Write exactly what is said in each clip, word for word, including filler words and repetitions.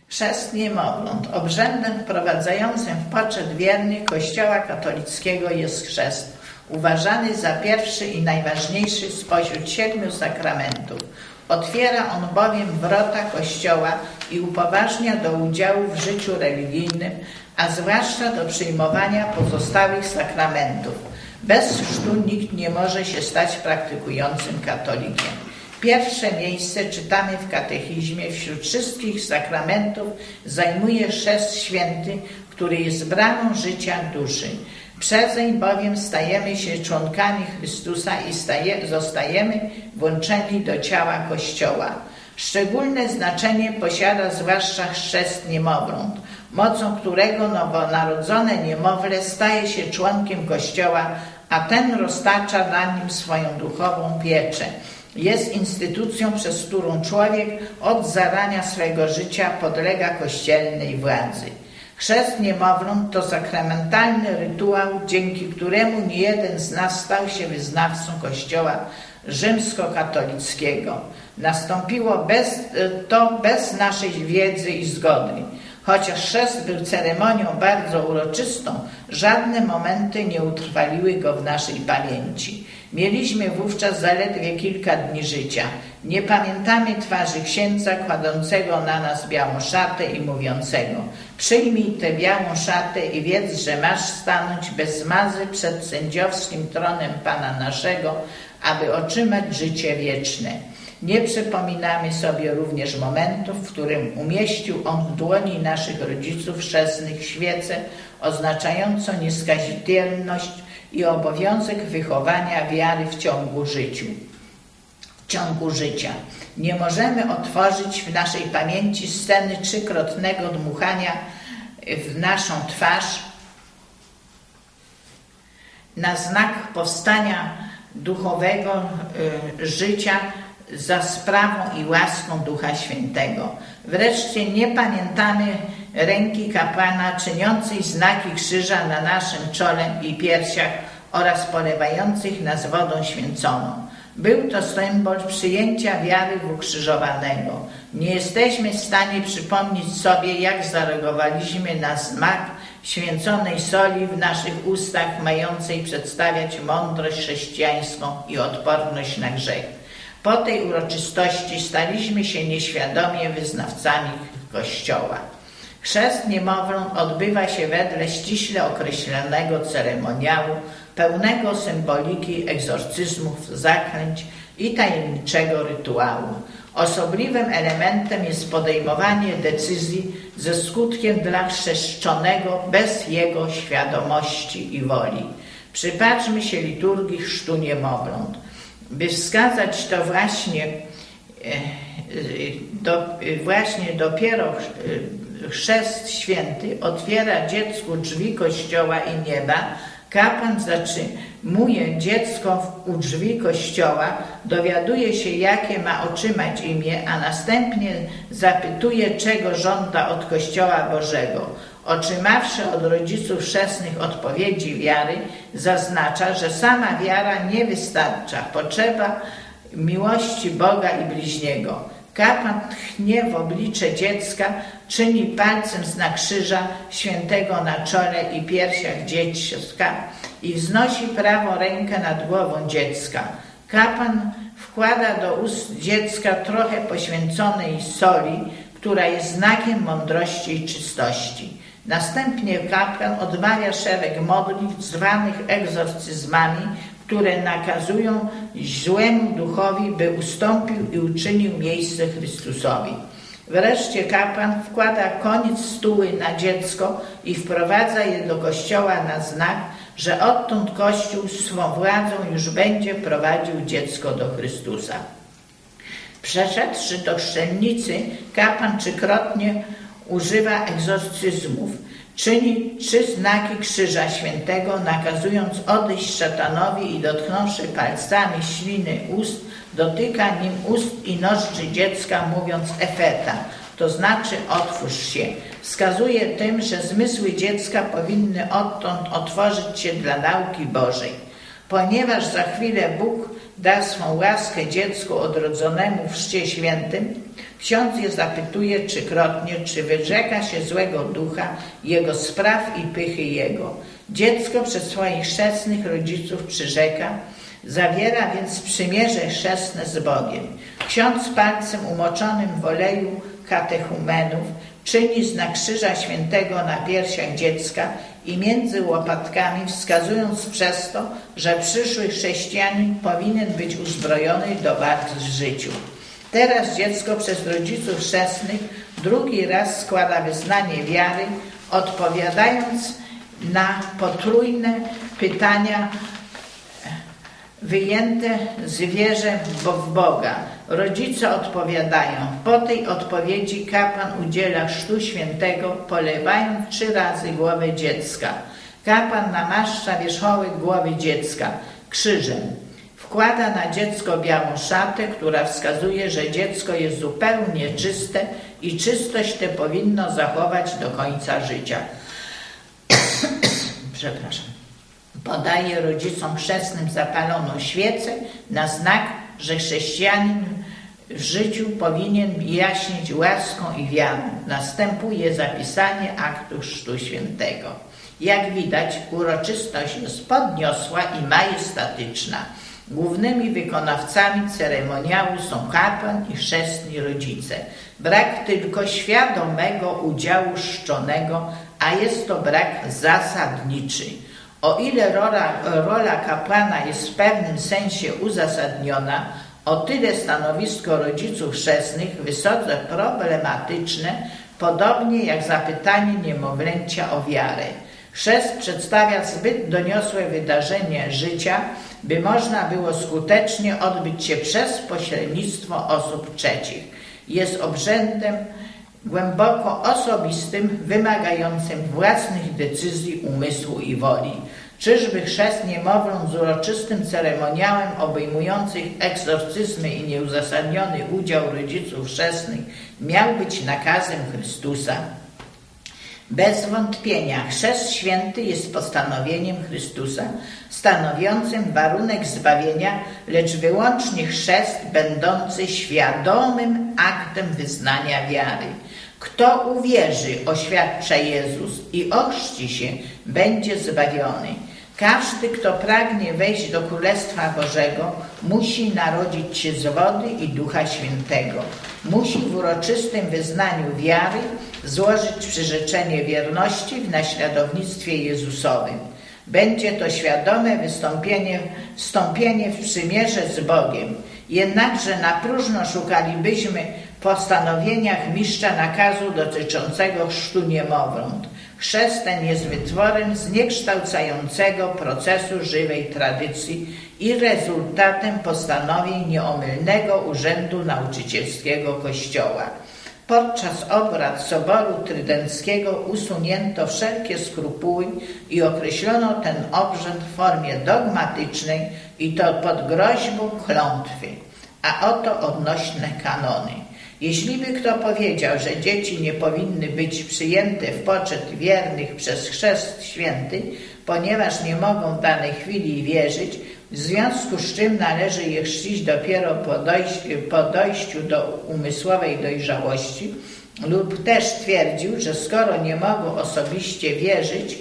Chrzest niemowląt. Obrzędem wprowadzającym w poczet wiernych Kościoła katolickiego jest chrzest, uważany za pierwszy i najważniejszy spośród siedmiu sakramentów. Otwiera on bowiem wrota Kościoła i upoważnia do udziału w życiu religijnym, a zwłaszcza do przyjmowania pozostałych sakramentów. Bez chrztu nikt nie może się stać praktykującym katolikiem. Pierwsze miejsce, czytamy w katechizmie, wśród wszystkich sakramentów zajmuje chrzest święty, który jest bramą życia duszy. Przezeń bowiem stajemy się członkami Chrystusa i staje, zostajemy włączeni do ciała Kościoła. Szczególne znaczenie posiada zwłaszcza chrzest niemowląt, mocą którego nowonarodzone niemowlę staje się członkiem Kościoła, a ten roztacza na nim swoją duchową pieczę. Jest instytucją, przez którą człowiek od zarania swego życia podlega kościelnej władzy. Chrzest niemowląt to sakramentalny rytuał, dzięki któremu niejeden z nas stał się wyznawcą Kościoła rzymskokatolickiego. Nastąpiło bez, to bez naszej wiedzy i zgody. Chociaż chrzest był ceremonią bardzo uroczystą, żadne momenty nie utrwaliły go w naszej pamięci. Mieliśmy wówczas zaledwie kilka dni życia. Nie pamiętamy twarzy księdza kładącego na nas białą szatę i mówiącego: przyjmij tę białą szatę i wiedz, że masz stanąć bez zmazy przed sędziowskim tronem Pana naszego, aby otrzymać życie wieczne. Nie przypominamy sobie również momentów, w którym umieścił on w dłoni naszych rodziców chrzestnych świecę oznaczającą nieskazitelność i obowiązek wychowania wiary w ciągu życiu. W ciągu życia. Nie możemy otworzyć w naszej pamięci sceny trzykrotnego dmuchania w naszą twarz na znak powstania duchowego y, życia za sprawą i łaską Ducha Świętego. Wreszcie nie pamiętamy ręki kapłana czyniącej znaki krzyża na naszym czole i piersiach oraz polewających nas wodą święconą. Był to symbol przyjęcia wiary w ukrzyżowanego. Nie jesteśmy w stanie przypomnieć sobie, jak zareagowaliśmy na smak święconej soli w naszych ustach, mającej przedstawiać mądrość chrześcijańską i odporność na grzech. Po tej uroczystości staliśmy się nieświadomie wyznawcami Kościoła. Chrzest niemowląt odbywa się wedle ściśle określonego ceremoniału, pełnego symboliki, egzorcyzmów, zaklęć i tajemniczego rytuału. Osobliwym elementem jest podejmowanie decyzji ze skutkiem dla chrzeszczonego bez jego świadomości i woli. Przypatrzmy się liturgii chrztu niemowląt. By wskazać to właśnie, do, właśnie dopiero chrzest święty otwiera dziecku drzwi Kościoła i nieba, kapłan zatrzymuje dziecko u drzwi Kościoła, dowiaduje się, jakie ma otrzymać imię, a następnie zapytuje, czego żąda od Kościoła Bożego. Otrzymawszy od rodziców chrzestnych odpowiedzi wiary, zaznacza, że sama wiara nie wystarcza. Potrzeba miłości Boga i bliźniego. Kapłan tchnie w oblicze dziecka, czyni palcem znak krzyża świętego na czole i piersiach dziecka i wznosi prawą rękę nad głową dziecka. Kapłan wkłada do ust dziecka trochę poświęconej soli, która jest znakiem mądrości i czystości. Następnie kapłan odmawia szereg modlitw zwanych egzorcyzmami, które nakazują złemu duchowi, by ustąpił i uczynił miejsce Chrystusowi. Wreszcie kapłan wkłada koniec stuły na dziecko i wprowadza je do kościoła na znak, że odtąd Kościół swą władzą już będzie prowadził dziecko do Chrystusa. Przeszedłszy do chrzczelnicy, kapłan trzykrotnie używa egzorcyzmów. Czyni trzy znaki krzyża świętego, nakazując odejść szatanowi i dotknąwszy palcami śliny ust, dotyka nim ust i nozdrzy dziecka, mówiąc efeta, to znaczy otwórz się. Wskazuje tym, że zmysły dziecka powinny odtąd otworzyć się dla nauki Bożej. Ponieważ za chwilę Bóg da swą łaskę dziecku odrodzonemu w chrzcie świętym, ksiądz je zapytuje trzykrotnie, czy wyrzeka się złego ducha, jego spraw i pychy jego. Dziecko przez swoich chrzestnych rodziców przyrzeka, zawiera więc przymierze chrzestne z Bogiem. Ksiądz palcem umoczonym w oleju katechumenów czyni znak Krzyża Świętego na piersiach dziecka i między łopatkami, wskazując przez to, że przyszły chrześcijanin powinien być uzbrojony do walk w życiu. Teraz dziecko przez rodziców chrzestnych drugi raz składa wyznanie wiary, odpowiadając na potrójne pytania wyjęte z wierze w Boga. Rodzice odpowiadają. Po tej odpowiedzi kapłan udziela chrztu świętego, polewając trzy razy głowę dziecka. Kapłan namaszcza wierzchołek głowy dziecka krzyżem. Wkłada na dziecko białą szatę, która wskazuje, że dziecko jest zupełnie czyste i czystość tę powinno zachować do końca życia. Przepraszam. Podaje rodzicom chrzestnym zapaloną świecę na znak, że chrześcijanin w życiu powinien jaśnieć łaską i wiarą. Następuje zapisanie aktu chrztu świętego. Jak widać, uroczystość jest podniosła i majestatyczna. Głównymi wykonawcami ceremoniału są kapłan i chrzestni rodzice. Brak tylko świadomego udziału chrzczonego, a jest to brak zasadniczy. O ile rola, rola kapłana jest w pewnym sensie uzasadniona, o tyle stanowisko rodziców chrzestnych wysoce problematyczne, podobnie jak zapytanie niemowlęcia o wiarę. Chrzest przedstawia zbyt doniosłe wydarzenie życia, by można było skutecznie odbyć się przez pośrednictwo osób trzecich. Jest obrzędem głęboko osobistym, wymagającym własnych decyzji, umysłu i woli. Czyżby chrzest niemowląt z uroczystym ceremoniałem obejmujących egzorcyzmy i nieuzasadniony udział rodziców chrzestnych miał być nakazem Chrystusa? Bez wątpienia chrzest święty jest postanowieniem Chrystusa, stanowiącym warunek zbawienia, lecz wyłącznie chrzest będący świadomym aktem wyznania wiary. Kto uwierzy, oświadcza Jezus, i ochrzci się, będzie zbawiony. Każdy, kto pragnie wejść do Królestwa Bożego, musi narodzić się z wody i Ducha Świętego. Musi w uroczystym wyznaniu wiary złożyć przyrzeczenie wierności w naśladownictwie Jezusowym. Będzie to świadome wystąpienie, wstąpienie w przymierze z Bogiem. Jednakże na próżno szukalibyśmy w postanowieniach mistrza nakazu dotyczącego chrztu niemowląt. Chrzest ten jest wytworem zniekształcającego procesu żywej tradycji i rezultatem postanowień nieomylnego Urzędu Nauczycielskiego Kościoła. Podczas obrad Soboru Trydenckiego usunięto wszelkie skrupuły i określono ten obrzęd w formie dogmatycznej i to pod groźbą klątwy. A oto odnośne kanony. Jeśli by kto powiedział, że dzieci nie powinny być przyjęte w poczet wiernych przez chrzest święty, ponieważ nie mogą w danej chwili wierzyć, w związku z czym należy je chrzcić dopiero po dojściu, po dojściu do umysłowej dojrzałości, lub też twierdził, że skoro nie mogą osobiście wierzyć,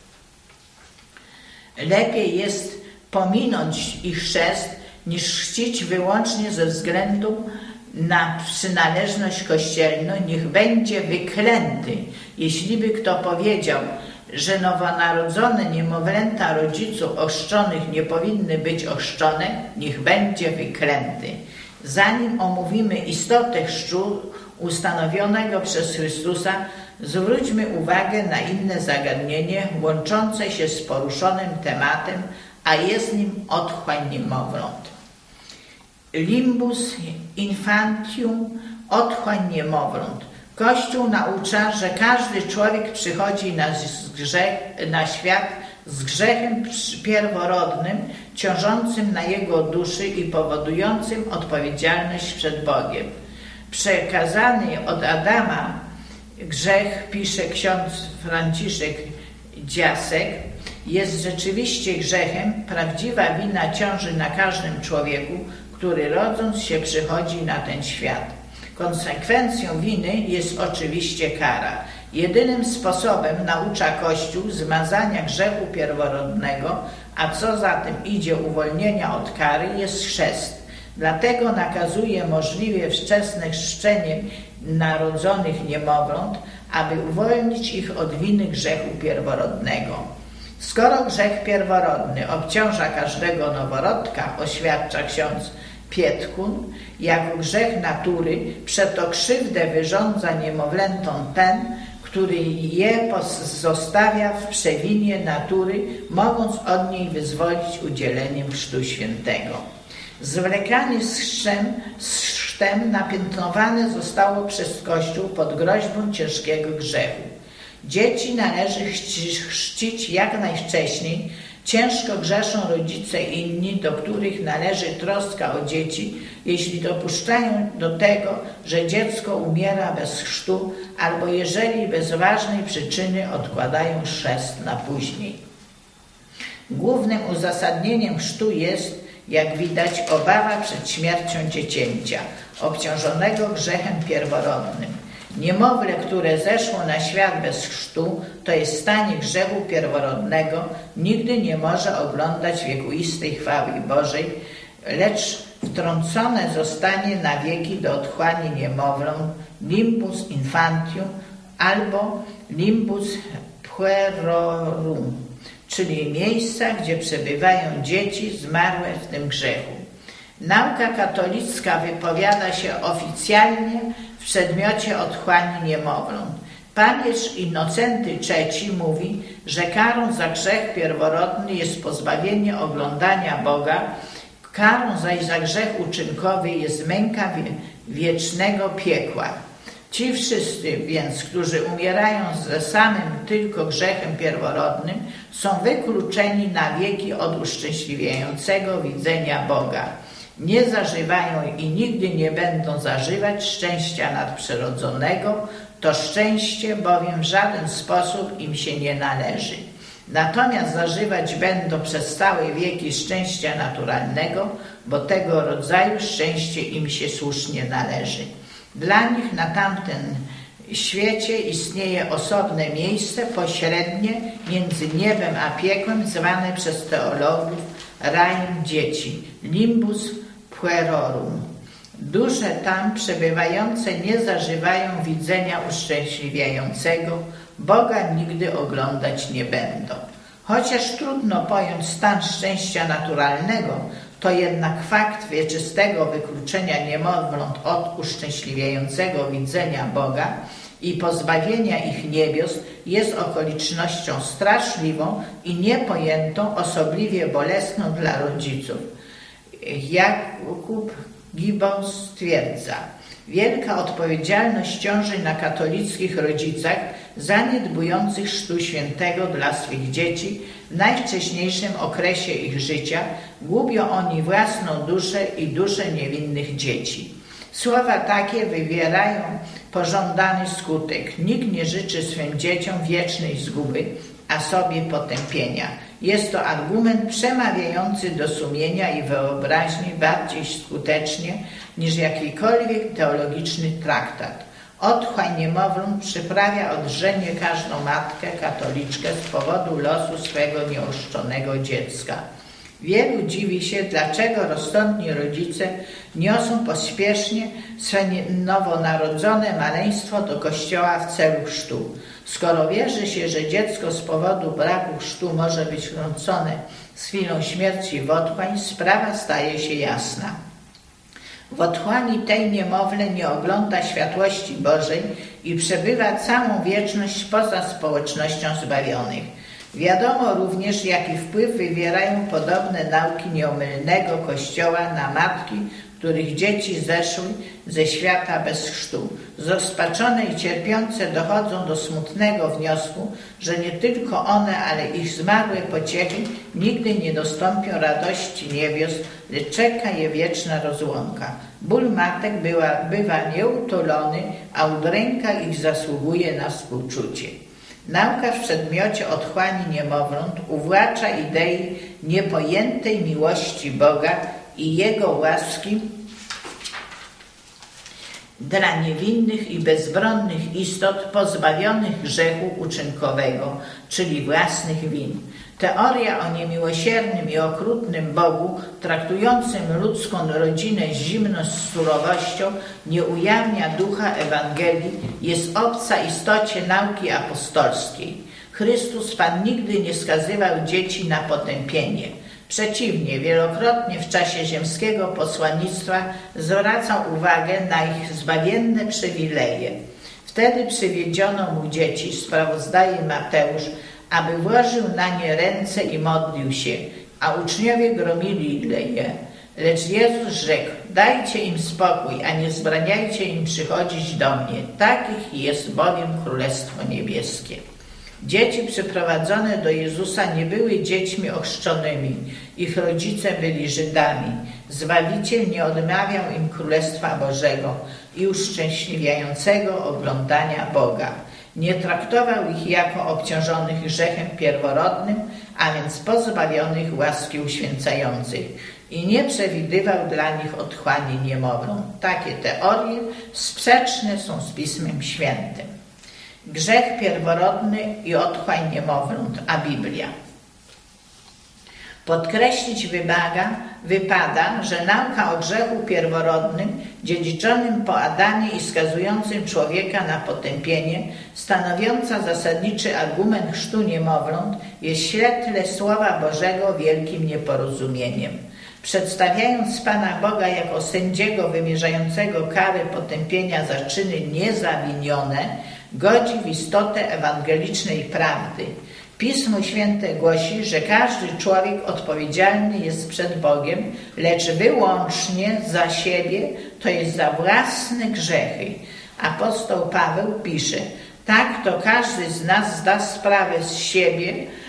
lepiej jest pominąć ich chrzest, niż chrzcić wyłącznie ze względu na przynależność kościelną, niech będzie wyklęty. Jeśli by kto powiedział, że nowonarodzone niemowlęta rodziców ochrzczonych nie powinny być ochrzczone, niech będzie wyklęty. Zanim omówimy istotę chrztu ustanowionego przez Chrystusa, zwróćmy uwagę na inne zagadnienie łączące się z poruszonym tematem, a jest nim otchłań niemowląt. Limbus infantium, otchłań niemowląt. Kościół naucza, że każdy człowiek przychodzi na, grzech, na świat z grzechem pierworodnym, ciążącym na jego duszy i powodującym odpowiedzialność przed Bogiem. Przekazany od Adama grzech, pisze ksiądz Franciszek Dziasek, jest rzeczywiście grzechem, prawdziwa wina ciąży na każdym człowieku, który rodząc się przychodzi na ten świat. Konsekwencją winy jest oczywiście kara. Jedynym sposobem, naucza Kościół, zmazania grzechu pierworodnego, a co za tym idzie uwolnienia od kary, jest chrzest. Dlatego nakazuje możliwie wczesne chrzczenie narodzonych niemowląt, aby uwolnić ich od winy grzechu pierworodnego. Skoro grzech pierworodny obciąża każdego noworodka, oświadcza ksiądz Pietkun, jako grzech natury, przeto krzywdę wyrządza niemowlętom ten, który je zostawia w przewinie natury, mogąc od niej wyzwolić udzieleniem chrztu świętego. Zwlekanie z chrztem, z chrztem napiętnowane zostało przez Kościół pod groźbą ciężkiego grzechu. Dzieci należy chrzcić jak najwcześniej. Ciężko grzeszą rodzice inni, do których należy troska o dzieci, jeśli dopuszczają do tego, że dziecko umiera bez chrztu, albo jeżeli bez ważnej przyczyny odkładają chrzest na później. Głównym uzasadnieniem chrztu jest, jak widać, obawa przed śmiercią dziecięcia, obciążonego grzechem pierworodnym. Niemowlę, które zeszło na świat bez chrztu, to jest w stanie grzechu pierworodnego, nigdy nie może oglądać wiekuistej chwały Bożej, lecz wtrącone zostanie na wieki do otchłani niemowlą limbus infantium albo limbus puerorum, czyli miejsca, gdzie przebywają dzieci zmarłe w tym grzechu. Nauka katolicka wypowiada się oficjalnie w przedmiocie otchłani niemowląt. Papież Innocenty trzeci mówi, że karą za grzech pierworodny jest pozbawienie oglądania Boga, karą zaś za grzech uczynkowy jest męka wiecznego piekła. Ci wszyscy więc, którzy umierają ze samym tylko grzechem pierworodnym, są wykluczeni na wieki od uszczęśliwiającego widzenia Boga. Nie zażywają i nigdy nie będą zażywać szczęścia nadprzyrodzonego, to szczęście bowiem w żaden sposób im się nie należy. Natomiast zażywać będą przez całe wieki szczęścia naturalnego, bo tego rodzaju szczęście im się słusznie należy. Dla nich na tamtym świecie istnieje osobne miejsce pośrednie między niebem a piekłem, zwane przez teologów rajem dzieci, limbus puerorum. Dusze tam przebywające nie zażywają widzenia uszczęśliwiającego, Boga nigdy oglądać nie będą. Chociaż trudno pojąć stan szczęścia naturalnego, to jednak fakt wieczystego wykluczenia niemowląt od uszczęśliwiającego widzenia Boga i pozbawienia ich niebios jest okolicznością straszliwą i niepojętą, osobliwie bolesną dla rodziców. Jakub Gibbons stwierdza: wielka odpowiedzialność ciąży na katolickich rodzicach zaniedbujących chrztu świętego dla swych dzieci w najwcześniejszym okresie ich życia. Gubią oni własną duszę i duszę niewinnych dzieci. Słowa takie wywierają pożądany skutek. Nikt nie życzy swym dzieciom wiecznej zguby, a sobie potępienia. Jest to argument przemawiający do sumienia i wyobraźni bardziej skutecznie niż jakikolwiek teologiczny traktat. Otchłań niemowląt przyprawia odrzenie każdą matkę katoliczkę z powodu losu swego nieoszczonego dziecka. Wielu dziwi się, dlaczego rozsądni rodzice niosą pospiesznie swe nowonarodzone maleństwo do kościoła w celu chrztu. Skoro wierzy się, że dziecko z powodu braku chrztu może być wtrącone z chwilą śmierci w otchłań, sprawa staje się jasna. W otchłani tej niemowlę nie ogląda światłości Bożej i przebywa całą wieczność poza społecznością zbawionych. Wiadomo również, jaki wpływ wywierają podobne nauki nieomylnego Kościoła na matki, których dzieci zeszły ze świata bez chrztu. Zrozpaczone i cierpiące dochodzą do smutnego wniosku, że nie tylko one, ale ich zmarłe pociechy nigdy nie dostąpią radości niebios, lecz czeka je wieczna rozłąka. Ból matek była, bywa nieutulony, a udręka ich zasługuje na współczucie. Nauka w przedmiocie otchłani niemowląt uwłacza idei niepojętej miłości Boga i Jego łaski dla niewinnych i bezbronnych istot pozbawionych grzechu uczynkowego, czyli własnych win. Teoria o niemiłosiernym i okrutnym Bogu, traktującym ludzką rodzinę zimno z surowością, nie ujawnia ducha Ewangelii, jest obca istocie nauki apostolskiej. Chrystus Pan nigdy nie skazywał dzieci na potępienie. Przeciwnie, wielokrotnie w czasie ziemskiego posłannictwa zwracał uwagę na ich zbawienne przywileje. Wtedy przywiedziono mu dzieci, sprawozdaje Mateusz, aby włożył na nie ręce i modlił się, a uczniowie gromili je. Lecz Jezus rzekł: dajcie im spokój, a nie zbraniajcie im przychodzić do mnie. Takich jest bowiem Królestwo Niebieskie. Dzieci przyprowadzone do Jezusa nie były dziećmi ochrzczonymi. Ich rodzice byli Żydami. Zbawiciel nie odmawiał im Królestwa Bożego i uszczęśliwiającego oglądania Boga. Nie traktował ich jako obciążonych grzechem pierworodnym, a więc pozbawionych łaski uświęcającej, i nie przewidywał dla nich otchłani niemowląt. Takie teorie sprzeczne są z Pismem Świętym. Grzech pierworodny i otchłań niemowląt, a Biblia. Podkreślić wymaga, wypada, że nauka o grzechu pierworodnym, dziedziczonym po Adamie i skazującym człowieka na potępienie, stanowiąca zasadniczy argument chrztu niemowląt, jest w świetle Słowa Bożego wielkim nieporozumieniem. Przedstawiając Pana Boga jako sędziego wymierzającego karę potępienia za czyny niezawinione, godzi w istotę ewangelicznej prawdy. Pismo Święte głosi, że każdy człowiek odpowiedzialny jest przed Bogiem, lecz wyłącznie za siebie, to jest za własne grzechy. Apostoł Paweł pisze: tak to każdy z nas zda sprawę z siebie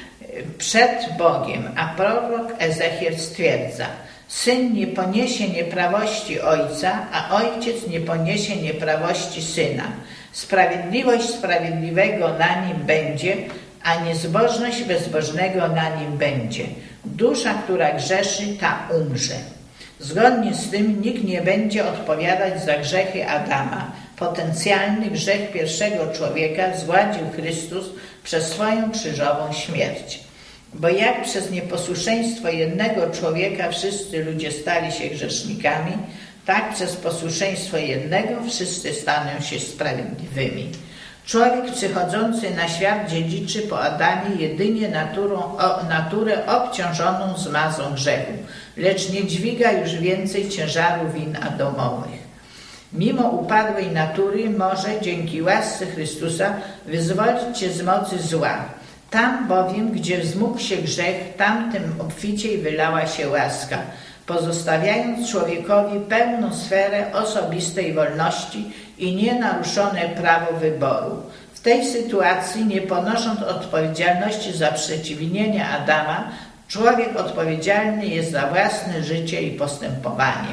przed Bogiem, a prorok Ezechiel stwierdza: syn nie poniesie nieprawości ojca, a ojciec nie poniesie nieprawości syna. Sprawiedliwość sprawiedliwego na nim będzie, a niezbożność bezbożnego na nim będzie. Dusza, która grzeszy, ta umrze. Zgodnie z tym nikt nie będzie odpowiadać za grzechy Adama. Potencjalny grzech pierwszego człowieka zgładził Chrystus przez swoją krzyżową śmierć. Bo jak przez nieposłuszeństwo jednego człowieka wszyscy ludzie stali się grzesznikami, tak przez posłuszeństwo jednego wszyscy staną się sprawiedliwymi. Człowiek przychodzący na świat dziedziczy po Adamie jedynie naturą, o, naturę obciążoną zmazą grzechu, lecz nie dźwiga już więcej ciężaru win adamowych. Mimo upadłej natury może dzięki łasce Chrystusa wyzwolić cię z mocy zła. Tam bowiem, gdzie wzmógł się grzech, tam tym obficiej wylała się łaska, pozostawiając człowiekowi pełną sferę osobistej wolności i nienaruszone prawo wyboru. W tej sytuacji, nie ponosząc odpowiedzialności za przeciwnienie Adama, człowiek odpowiedzialny jest za własne życie i postępowanie.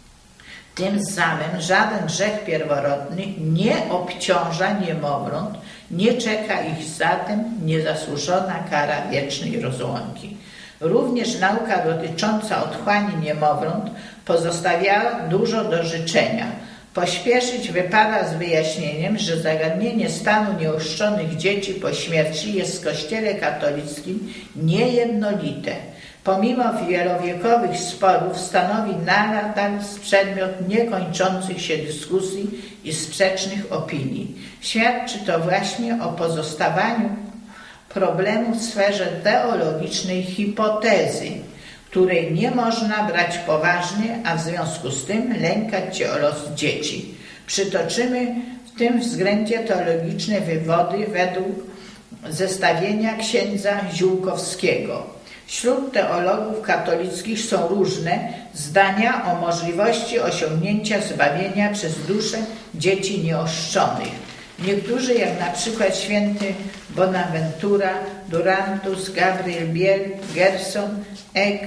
Tym samym żaden grzech pierworodny nie obciąża niemowląt, nie czeka ich zatem niezasłużona kara wiecznej rozłąki. Również nauka dotycząca otchłani niemowląt pozostawia dużo do życzenia. Pośpieszyć wypada z wyjaśnieniem, że zagadnienie stanu nieochrzczonych dzieci po śmierci jest w Kościele katolickim niejednolite. Pomimo wielowiekowych sporów stanowi nadal przedmiot niekończących się dyskusji i sprzecznych opinii. Świadczy to właśnie o pozostawaniu problemu w sferze teologicznej hipotezy, której nie można brać poważnie, a w związku z tym lękać się o los dzieci. Przytoczymy w tym względzie teologiczne wywody według zestawienia księdza Ziółkowskiego. Wśród teologów katolickich są różne zdania o możliwości osiągnięcia zbawienia przez duszę dzieci nieochrzczonych. Niektórzy, jak na przykład święty Bonaventura, Durantus, Gabriel Biel, Gerson, Eck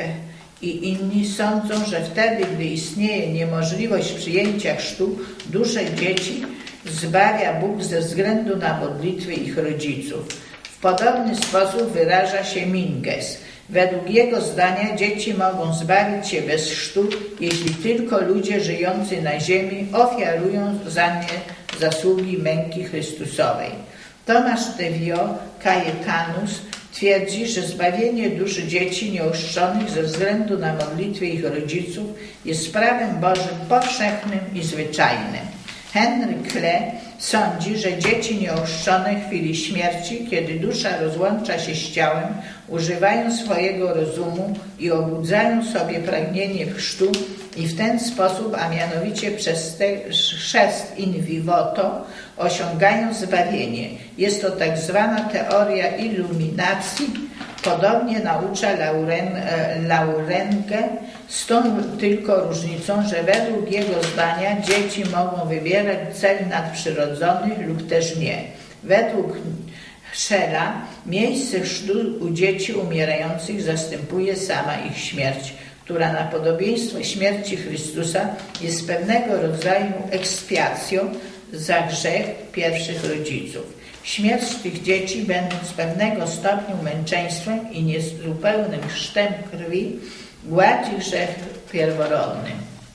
i inni sądzą, że wtedy, gdy istnieje niemożliwość przyjęcia chrztu, dusze dzieci zbawia Bóg ze względu na modlitwy ich rodziców. W podobny sposób wyraża się Minges. Według jego zdania dzieci mogą zbawić się bez chrztu, jeśli tylko ludzie żyjący na ziemi ofiarują za nie zasługi męki Chrystusowej. Tomasz de Vio Cajetanus twierdzi, że zbawienie duszy dzieci nieochrzczonych ze względu na modlitwy ich rodziców jest prawem Bożym powszechnym i zwyczajnym. Henry Clay sądzi, że dzieci nieochrzczone w chwili śmierci, kiedy dusza rozłącza się z ciałem, używają swojego rozumu i obudzają sobie pragnienie chrztu i w ten sposób, a mianowicie przez te chrzest in vivoto, osiągają zbawienie. Jest to tak zwana teoria iluminacji, podobnie naucza Lauren, Laurenge, z tą tylko różnicą, że według jego zdania dzieci mogą wybierać cel nadprzyrodzony lub też nie. Według Schella miejsce chrztu u dzieci umierających zastępuje sama ich śmierć, która na podobieństwo śmierci Chrystusa jest pewnego rodzaju ekspiacją za grzech pierwszych rodziców. Śmierć tych dzieci, będąc pewnego stopniu męczeństwem i niezupełnym chrztem krwi, gładzi grzech pierworodny.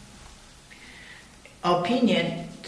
Opinię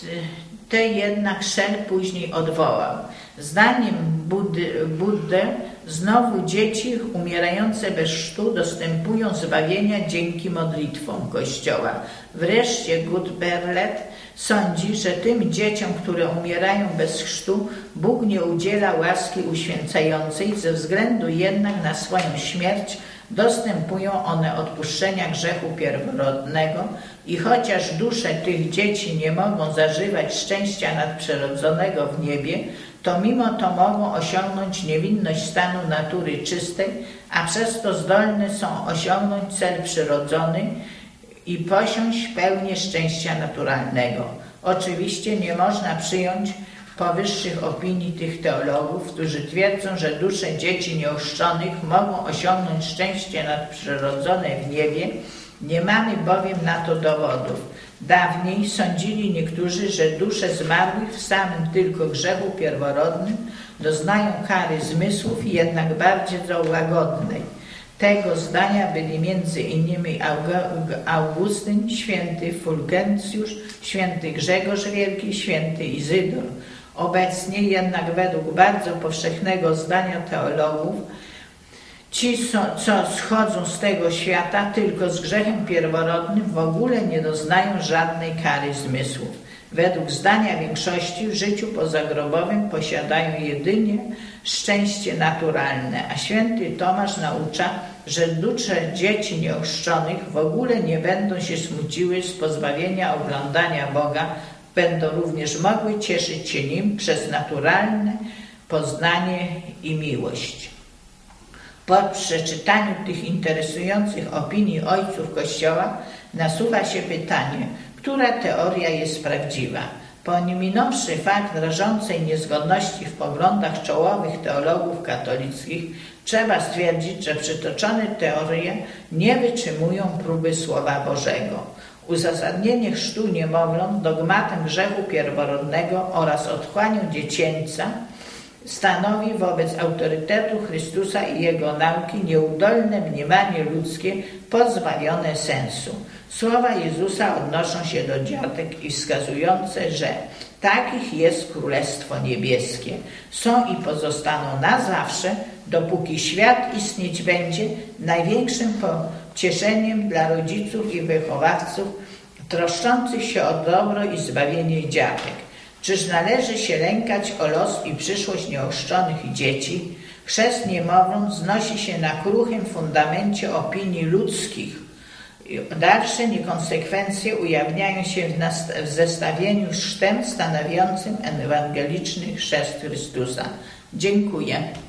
te jednak Schell później odwołał. Zdaniem Buddy, Buddy znowu dzieci umierające bez chrztu dostępują zbawienia dzięki modlitwom Kościoła. Wreszcie Gutberlet sądzi, że tym dzieciom, które umierają bez chrztu, Bóg nie udziela łaski uświęcającej, ze względu jednak na swoją śmierć dostępują one odpuszczenia grzechu pierworodnego i chociaż dusze tych dzieci nie mogą zażywać szczęścia nadprzyrodzonego w niebie, to mimo to mogą osiągnąć niewinność stanu natury czystej, a przez to zdolne są osiągnąć cel przyrodzony i posiąść pełnię szczęścia naturalnego. Oczywiście nie można przyjąć powyższych opinii tych teologów, którzy twierdzą, że dusze dzieci nieochrzczonych mogą osiągnąć szczęście nadprzyrodzone w niebie. Nie mamy bowiem na to dowodów. Dawniej sądzili niektórzy, że dusze zmarłych w samym tylko grzechu pierworodnym doznają kary zmysłów, jednak bardzo łagodnej. Tego zdania byli między innymi Augustyn, święty Fulgencjusz, święty Grzegorz Wielki, święty Izydor. Obecnie jednak według bardzo powszechnego zdania teologów ci, co schodzą z tego świata tylko z grzechem pierworodnym, w ogóle nie doznają żadnej kary zmysłów. Według zdania większości w życiu pozagrobowym posiadają jedynie szczęście naturalne, a święty Tomasz naucza, że dusze dzieci nieochrzczonych w ogóle nie będą się smuciły z pozbawienia oglądania Boga, będą również mogły cieszyć się Nim przez naturalne poznanie i miłość. Po przeczytaniu tych interesujących opinii ojców Kościoła nasuwa się pytanie, która teoria jest prawdziwa. Pominąwszy fakt rażącej niezgodności w poglądach czołowych teologów katolickich, trzeba stwierdzić, że przytoczone teorie nie wytrzymują próby Słowa Bożego. Uzasadnienie chrztu niemowląt dogmatem grzechu pierworodnego oraz otchłanią dziecięca stanowi wobec autorytetu Chrystusa i Jego nauki nieudolne mniemanie ludzkie pozbawione sensu. Słowa Jezusa odnoszą się do dziatek i wskazujące, że takich jest Królestwo Niebieskie. Są i pozostaną na zawsze, dopóki świat istnieć będzie, największym pocieszeniem dla rodziców i wychowawców troszczących się o dobro i zbawienie dziatek. Czyż należy się lękać o los i przyszłość nieochrzczonych dzieci? Chrzest niemowląt wznosi się na kruchym fundamencie opinii ludzkich. Dalsze niekonsekwencje ujawniają się w, w zestawieniu z chrztem stanowiącym ewangeliczny chrzest Chrystusa. Dziękuję.